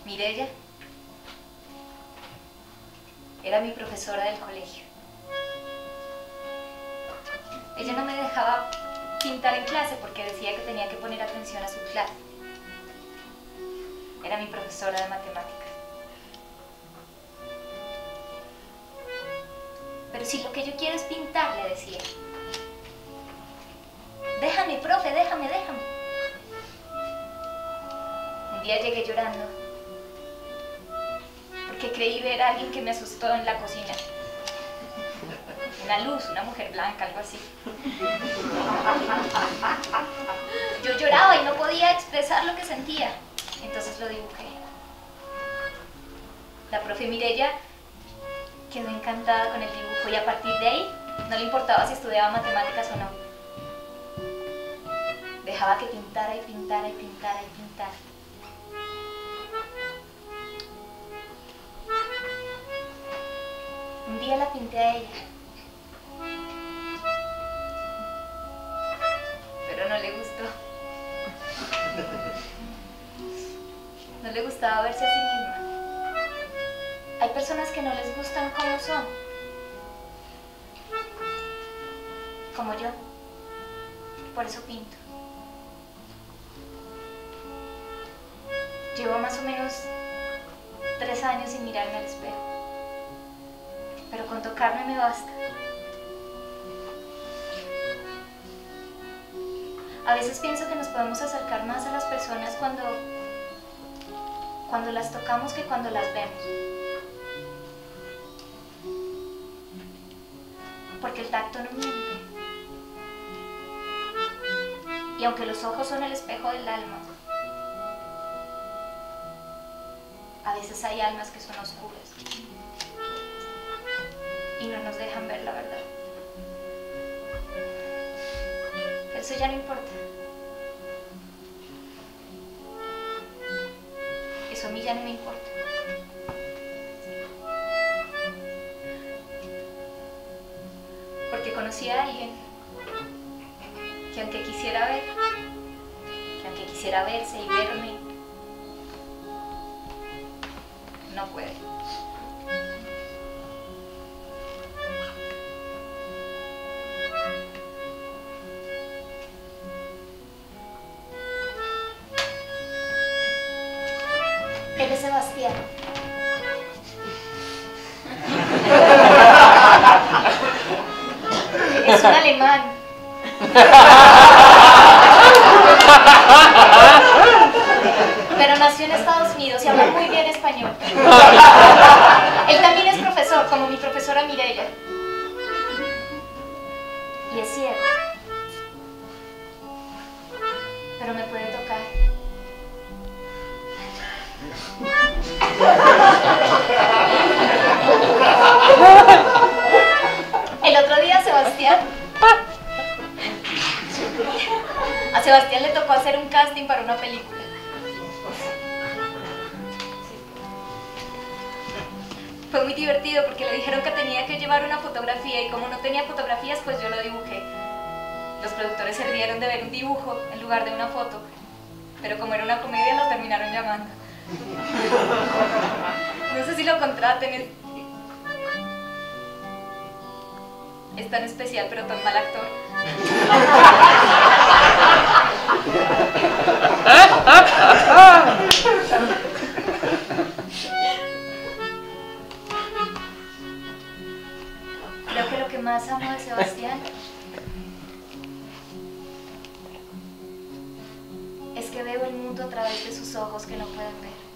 Mireya era mi profesora del colegio. Ella no me dejaba pintar en clase porque decía que tenía que poner atención a su clase. Era mi profesora de matemáticas. Pero si lo que yo quiero es pintar, le decía. Déjame, profe, déjame. Un día llegué llorando porque creí ver a alguien que me asustó en la cocina. Una luz, una mujer blanca, algo así. Yo lloraba y no podía expresar lo que sentía. Entonces lo dibujé. La profe Mireya quedó encantada con el dibujo y a partir de ahí no le importaba si estudiaba matemáticas o no. Dejaba que pintara y pintara y pintara y pintara. Un día la pinté a ella. Pero no le gustó. No le gustaba verse a sí misma. Hay personas que no les gustan como son. Como yo. Por eso pinto. Llevo más o menos 3 años sin mirarme al espejo. Pero con tocarme me basta. A veces pienso que nos podemos acercar más a las personas cuando las tocamos que cuando las vemos. Porque el tacto no miente. Y aunque los ojos son el espejo del alma, a veces hay almas que son oscuras y no nos dejan ver la verdad. Eso ya no importa. Eso a mí ya no me importa. Porque conocí a alguien que aunque quisiera ver, que aunque quisiera verse y verme, no puede. Él es Sebastián. Es un alemán. Pero nació en Estados Unidos y habla muy bien español. Él también es profesor, como mi profesora Mireya. Y es ciego. Pero me puede tocar. El otro día a Sebastián le tocó hacer un casting para una película. Fue muy divertido porque le dijeron que tenía que llevar una fotografía y como no tenía fotografías, pues yo lo dibujé. Los productores se rieron de ver un dibujo en lugar de una foto, pero como era una comedia lo terminaron llamando. No sé si lo contraten, es tan especial pero tan mal actor. Creo que lo que más amo de Sebastián es que veo el mundo a través de sus ojos que no pueden ver.